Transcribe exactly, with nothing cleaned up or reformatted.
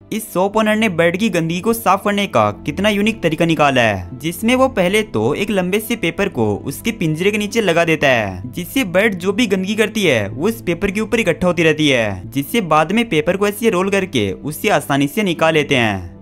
इस shop owner ने bird की गंदगी को साफ करने का कितना यूनिक तरीका निकाला है, जिसमें वो पहले तो एक लंबे से पेपर को उसके पिंजरे के नीचे लगा देता है, जिससे बर्ड जो भी गंदगी करती है वो उस पेपर के ऊपर इकट्ठा होती रहती है, जिससे बाद में पेपर को ऐसे रोल करके उससे आसानी से निकाल लेते हैं।